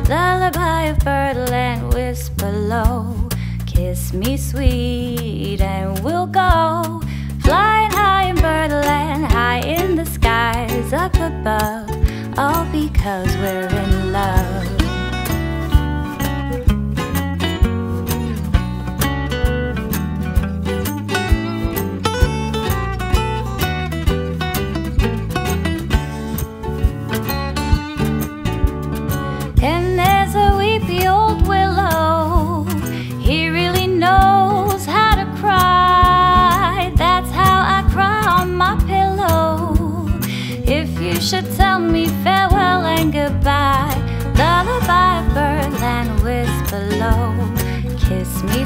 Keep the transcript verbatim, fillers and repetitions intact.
lullaby of birdland, whisper low. Kiss me sweet and we'll go flying high in birdland, high in the skies up above, all because we're in love. And there's a weepy old willow, he really knows how to cry. That's how I cry on my pillow. If you should tell me farewell and goodbye, lullaby of birdland, whisper low. Kiss me